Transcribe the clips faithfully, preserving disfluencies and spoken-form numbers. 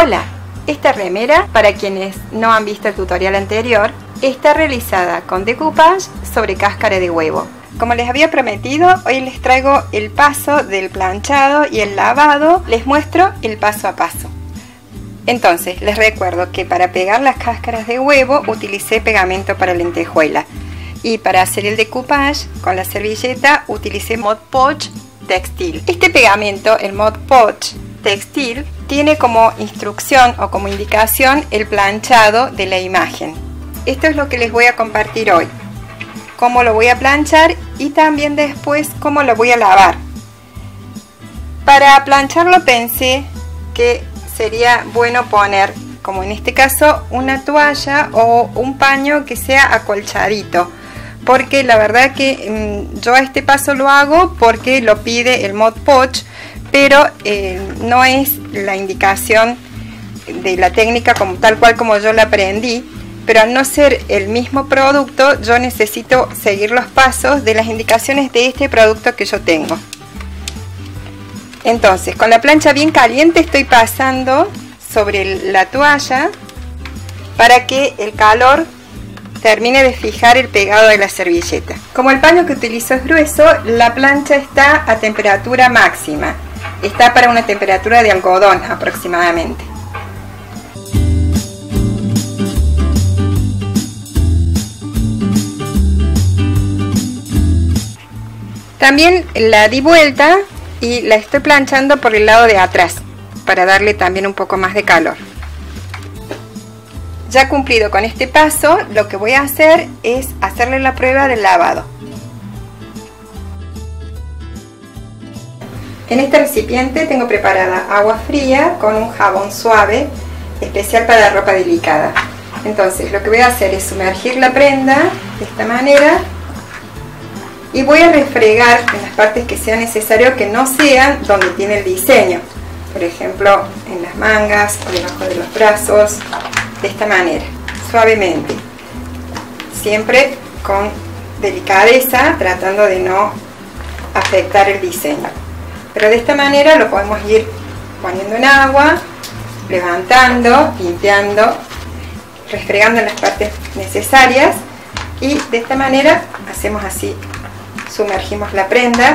Hola, esta remera, para quienes no han visto el tutorial anterior, está realizada con decoupage sobre cáscara de huevo. Como les había prometido, hoy les traigo el paso del planchado y el lavado, les muestro el paso a paso. Entonces, les recuerdo que para pegar las cáscaras de huevo utilicé pegamento para lentejuela y para hacer el decoupage con la servilleta utilicé Mod Podge textil. Este pegamento, el Mod Podge textil, tiene como instrucción o como indicación el planchado de la imagen. Esto es lo que les voy a compartir hoy, cómo lo voy a planchar y también después cómo lo voy a lavar. Para plancharlo pensé que sería bueno poner, como en este caso, una toalla o un paño que sea acolchadito, porque la verdad que mmm, yo a este paso lo hago porque lo pide el Mod Podge, pero eh, no es la indicación de la técnica como tal cual como yo la aprendí, pero al no ser el mismo producto yo necesito seguir los pasos de las indicaciones de este producto que yo tengo. Entonces, con la plancha bien caliente estoy pasando sobre la toalla para que el calor termine de fijar el pegado de la servilleta. Como el paño que utilizo es grueso, la plancha está a temperatura máxima. Está para una temperatura de algodón aproximadamente. También la di vuelta y la estoy planchando por el lado de atrás para darle también un poco más de calor. Ya cumplido con este paso, lo que voy a hacer es hacerle la prueba del lavado. En este recipiente tengo preparada agua fría con un jabón suave, especial para ropa delicada. Entonces lo que voy a hacer es sumergir la prenda de esta manera y voy a refregar en las partes que sea necesario que no sean donde tiene el diseño. Por ejemplo, en las mangas o debajo de los brazos, de esta manera, suavemente. Siempre con delicadeza, tratando de no afectar el diseño. Pero de esta manera lo podemos ir poniendo en agua, levantando, limpiando, refregando en las partes necesarias y de esta manera hacemos así, sumergimos la prenda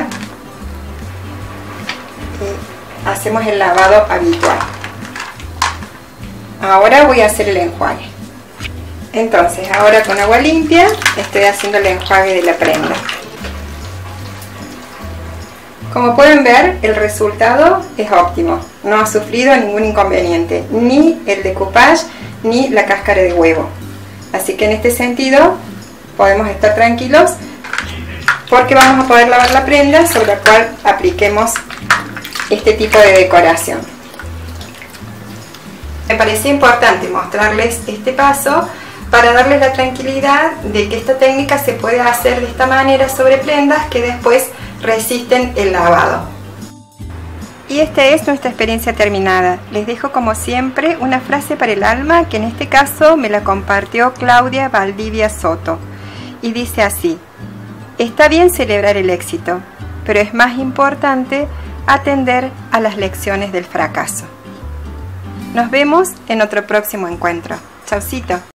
y hacemos el lavado habitual. Ahora voy a hacer el enjuague. Entonces ahora con agua limpia estoy haciendo el enjuague de la prenda. Como pueden ver, el resultado es óptimo, no ha sufrido ningún inconveniente, ni el decoupage ni la cáscara de huevo. Así que en este sentido podemos estar tranquilos porque vamos a poder lavar la prenda sobre la cual apliquemos este tipo de decoración. Me parecía importante mostrarles este paso para darles la tranquilidad de que esta técnica se puede hacer de esta manera sobre prendas que después resisten el lavado. Y esta es nuestra experiencia terminada. Les dejo como siempre una frase para el alma que en este caso me la compartió Claudia Valdivia Soto y dice así: está bien celebrar el éxito, pero es más importante atender a las lecciones del fracaso. Nos vemos en otro próximo encuentro. Chaucito.